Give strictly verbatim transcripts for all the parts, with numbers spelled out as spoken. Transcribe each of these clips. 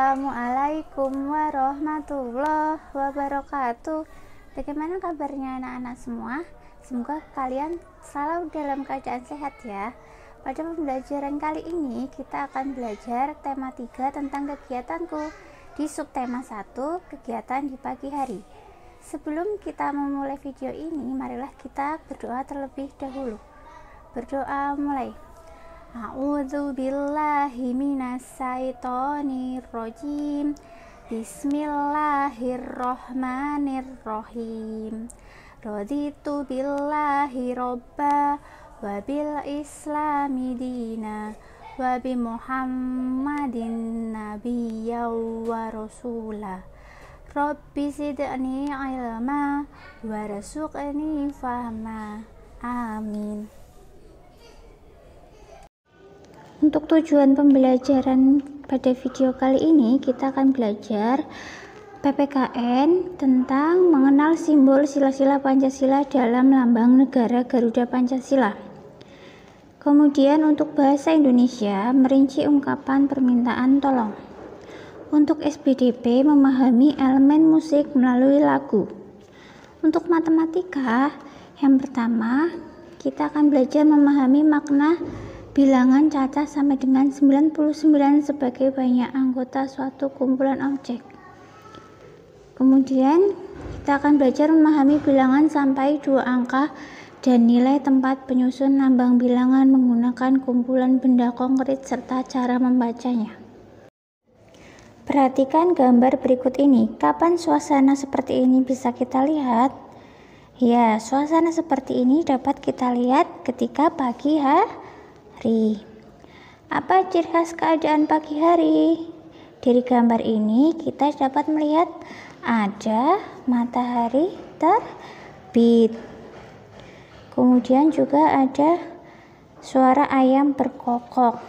Assalamualaikum warahmatullahi wabarakatuh. Bagaimana kabarnya anak-anak semua? Semoga kalian selalu dalam keadaan sehat ya. Pada pembelajaran kali ini kita akan belajar tema tiga tentang kegiatanku di subtema satu, kegiatan di pagi hari. Sebelum kita memulai video ini, marilah kita berdoa terlebih dahulu. Berdoa mulai. A'udzu billahi minas syaitonir rajim. Bismillahirrahmanirrahim. Raditu billahi robba wa bil islami dina wa bi muhammadin nabiyya wa rasula. Rabbi zidni ilma warzuqni fahma. Amin. Untuk tujuan pembelajaran pada video kali ini, kita akan belajar P P K N tentang mengenal simbol sila-sila Pancasila dalam lambang negara Garuda Pancasila. Kemudian untuk bahasa Indonesia, merinci ungkapan permintaan tolong. Untuk S B D P, memahami elemen musik melalui lagu. Untuk matematika, yang pertama, kita akan belajar memahami makna bilangan cacah sampai dengan sembilan puluh sembilan sebagai banyak anggota suatu kumpulan objek. Kemudian kita akan belajar memahami bilangan sampai dua angka dan nilai tempat penyusun lambang bilangan menggunakan kumpulan benda konkret serta cara membacanya. Perhatikan gambar berikut ini. Kapan suasana seperti ini bisa kita lihat? Ya, suasana seperti ini dapat kita lihat ketika pagi hari. Apa ciri khas keadaan pagi hari? Dari gambar ini kita dapat melihat ada matahari terbit. Kemudian juga ada suara ayam berkokok.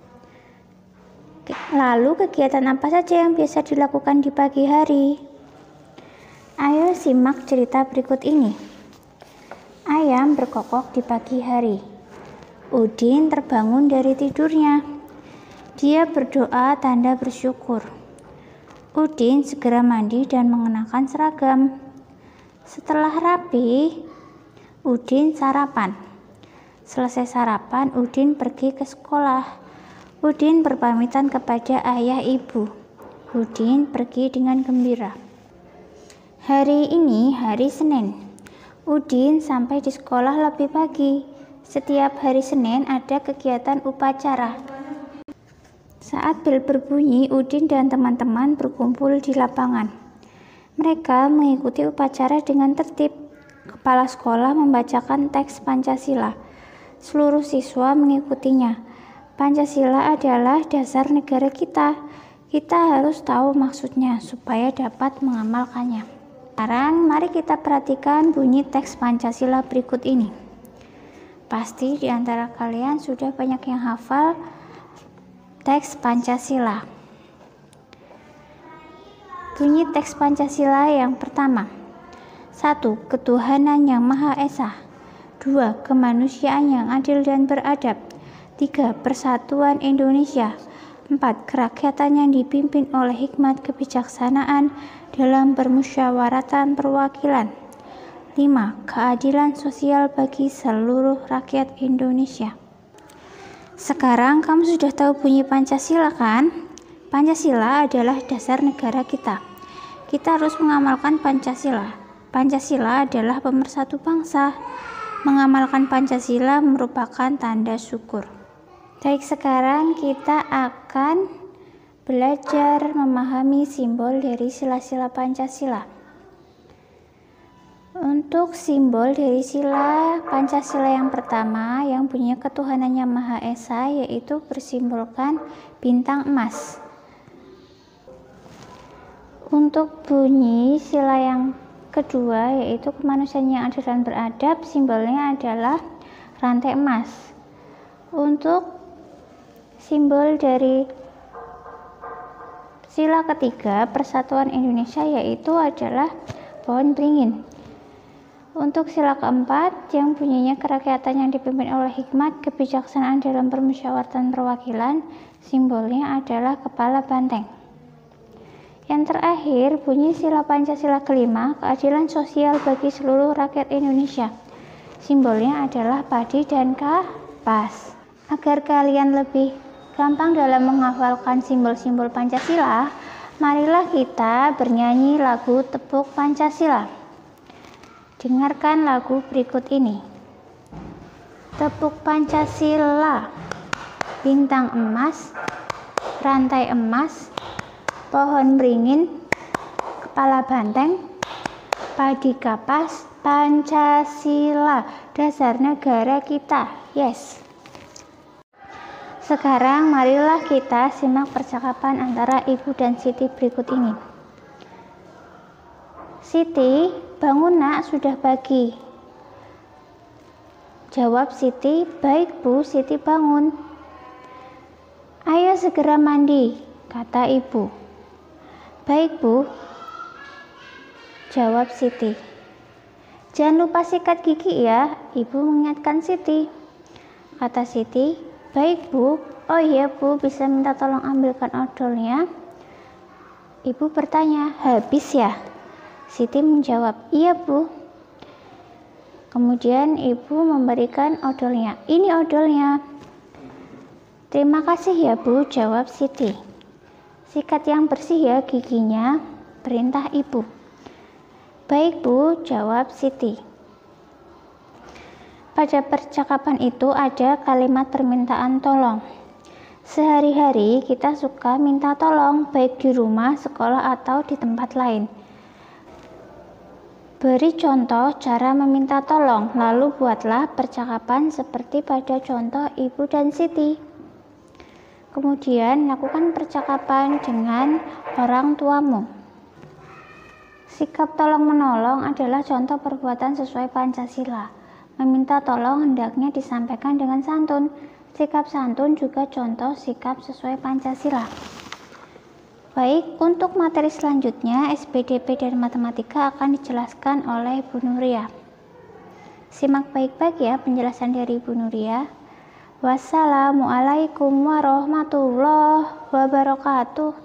Lalu kegiatan apa saja yang biasa dilakukan di pagi hari? Ayo simak cerita berikut ini. Ayam berkokok di pagi hari. Udin terbangun dari tidurnya. Dia berdoa tanda bersyukur. Udin segera mandi dan mengenakan seragam. Setelah rapi, Udin sarapan. Selesai sarapan, Udin pergi ke sekolah. Udin berpamitan kepada ayah ibu. Udin pergi dengan gembira. Hari ini hari Senin. Udin sampai di sekolah lebih pagi. Setiap hari Senin ada kegiatan upacara. Saat bel berbunyi, Udin dan teman-teman berkumpul di lapangan. Mereka mengikuti upacara dengan tertib. Kepala sekolah membacakan teks Pancasila. Seluruh siswa mengikutinya. Pancasila adalah dasar negara kita. Kita harus tahu maksudnya supaya dapat mengamalkannya. Sekarang mari kita perhatikan bunyi teks Pancasila berikut ini. Pasti di antara kalian sudah banyak yang hafal teks Pancasila. Bunyi teks Pancasila yang pertama. satu. Ketuhanan yang Maha Esa. dua. Kemanusiaan yang adil dan beradab. tiga. Persatuan Indonesia. empat. Kerakyatan yang dipimpin oleh hikmat kebijaksanaan dalam permusyawaratan perwakilan. lima. Keadilan sosial bagi seluruh rakyat Indonesia. Sekarang kamu sudah tahu bunyi Pancasila kan? Pancasila adalah dasar negara kita. Kita harus mengamalkan Pancasila. Pancasila adalah pemersatu bangsa. Mengamalkan Pancasila merupakan tanda syukur. Baik, sekarang kita akan belajar memahami simbol dari sila-sila Pancasila. Untuk simbol dari sila Pancasila yang pertama yang punya ketuhanan yang Maha Esa, yaitu bersimbolkan bintang emas. Untuk bunyi sila yang kedua yaitu kemanusiaan yang adil dan beradab, simbolnya adalah rantai emas. Untuk simbol dari sila ketiga persatuan Indonesia yaitu adalah pohon beringin. Untuk sila keempat yang bunyinya kerakyatan yang dipimpin oleh hikmat kebijaksanaan dalam permusyawaratan perwakilan, simbolnya adalah kepala banteng. Yang terakhir, bunyi sila Pancasila kelima, keadilan sosial bagi seluruh rakyat Indonesia. Simbolnya adalah padi dan kapas. Agar kalian lebih gampang dalam menghafalkan simbol-simbol Pancasila, marilah kita bernyanyi lagu Tepuk Pancasila. Dengarkan lagu berikut ini. Tepuk Pancasila, bintang emas, rantai emas, pohon beringin, kepala banteng, padi kapas, Pancasila, dasar negara kita. Yes. Sekarang marilah kita simak percakapan antara Ibu dan Siti berikut ini. Siti, bangun nak, sudah pagi. Jawab Siti, baik Bu, Siti bangun. Ayo segera mandi, kata Ibu. Baik Bu, jawab Siti. Jangan lupa sikat gigi ya, Ibu mengingatkan Siti. Kata Siti, baik Bu. Oh iya Bu, bisa minta tolong ambilkan odolnya? Ibu bertanya, habis ya? Siti menjawab, iya Bu. Kemudian Ibu memberikan odolnya. Ini odolnya. Terima kasih ya Bu, jawab Siti. Sikat yang bersih ya giginya, perintah Ibu. Baik Bu, jawab Siti. Pada percakapan itu ada kalimat permintaan tolong. Sehari-hari kita suka minta tolong, baik di rumah, sekolah, atau di tempat lain. Beri contoh cara meminta tolong, lalu buatlah percakapan seperti pada contoh Ibu dan Siti. Kemudian lakukan percakapan dengan orang tuamu. Sikap tolong-menolong adalah contoh perbuatan sesuai Pancasila. Meminta tolong hendaknya disampaikan dengan santun. Sikap santun juga contoh sikap sesuai Pancasila. Baik, untuk materi selanjutnya S P D P dan matematika akan dijelaskan oleh Bu Nuria. Simak baik-baik ya penjelasan dari Bu Nuria. Wassalamualaikum warahmatullahi wabarakatuh.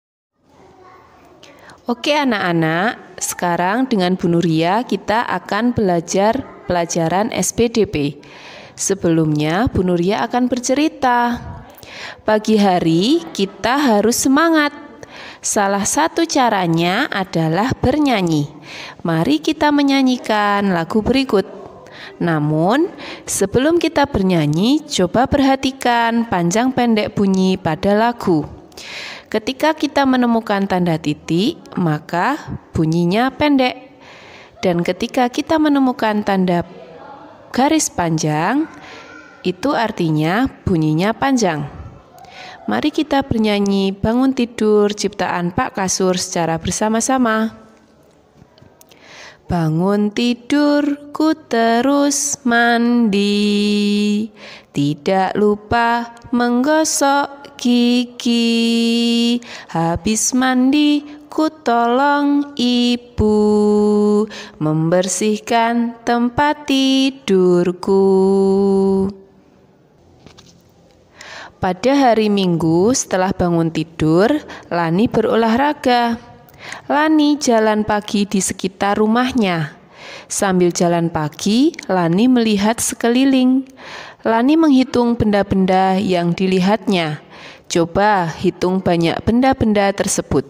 Oke anak-anak, sekarang dengan Bu Nuria kita akan belajar pelajaran S P D P. Sebelumnya Bu Nuria akan bercerita. Pagi hari kita harus semangat. Salah satu caranya adalah bernyanyi. Mari kita menyanyikan lagu berikut. Namun, sebelum kita bernyanyi, coba perhatikan panjang pendek bunyi pada lagu. Ketika kita menemukan tanda titik, maka bunyinya pendek. Dan ketika kita menemukan tanda garis panjang, itu artinya bunyinya panjang. Mari kita bernyanyi Bangun Tidur ciptaan Pak Kasur secara bersama-sama. Bangun tidurku terus mandi, tidak lupa menggosok gigi. Habis mandi ku tolong ibu membersihkan tempat tidurku. Pada hari Minggu setelah bangun tidur, Lani berolahraga. Lani jalan pagi di sekitar rumahnya. Sambil jalan pagi, Lani melihat sekeliling. Lani menghitung benda-benda yang dilihatnya. Coba hitung banyak benda-benda tersebut.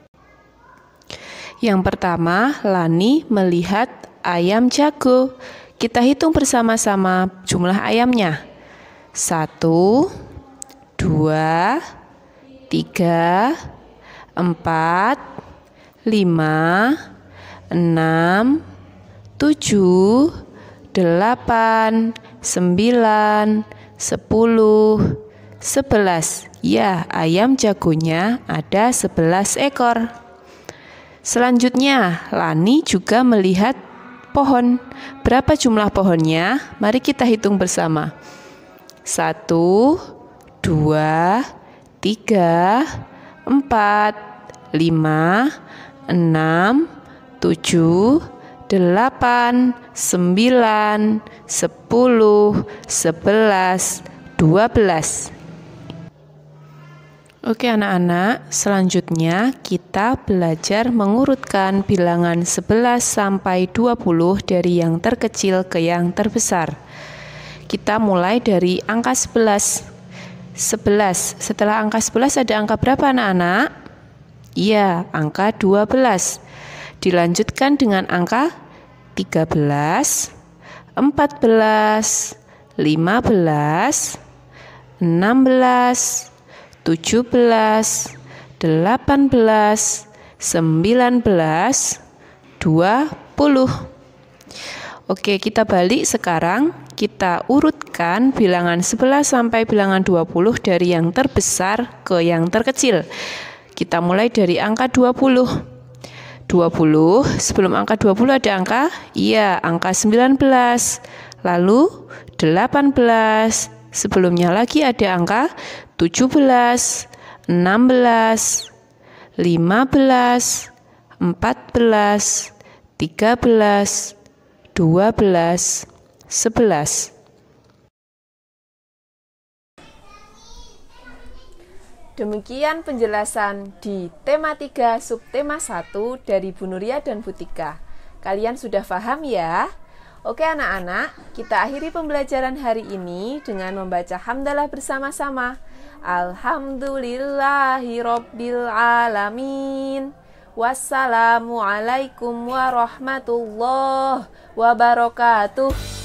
Yang pertama, Lani melihat ayam jago. Kita hitung bersama-sama jumlah ayamnya. Satu, dua, tiga, empat, lima, enam, tujuh, delapan, sembilan, sepuluh, sebelas. Ya, ayam jagonya ada sebelas ekor. Selanjutnya, Lani juga melihat pohon. Berapa jumlah pohonnya? Mari kita hitung bersama. Satu, dua, tiga, empat, lima, enam, tujuh, delapan, sembilan, sepuluh, sebelas, dua belas. Oke anak-anak, selanjutnya kita belajar mengurutkan bilangan sebelas sampai dua puluh dari yang terkecil ke yang terbesar. Kita mulai dari angka sebelas. sebelas. Setelah angka sebelas ada angka berapa anak-anak? Iya, angka dua belas. Dilanjutkan dengan angka tiga belas, empat belas, lima belas, enam belas, tujuh belas, delapan belas, sembilan belas, dua puluh. Oke, kita balik sekarang. Kita urutkan bilangan sebelas sampai bilangan dua puluh dari yang terbesar ke yang terkecil. Kita mulai dari angka dua puluh. dua puluh, sebelum angka dua puluh ada angka? Iya, angka sembilan belas. Lalu delapan belas. Sebelumnya lagi ada angka tujuh belas, enam belas, lima belas, empat belas, tiga belas, dua belas, sebelas. Demikian penjelasan di tema tiga subtema satu dari Bu Nuria dan Bu Tika. Kalian sudah paham ya? Oke anak-anak, kita akhiri pembelajaran hari ini dengan membaca hamdalah bersama-sama. Alhamdulillahirabbil alamin. Wassalamualaikum warahmatullahi wabarakatuh.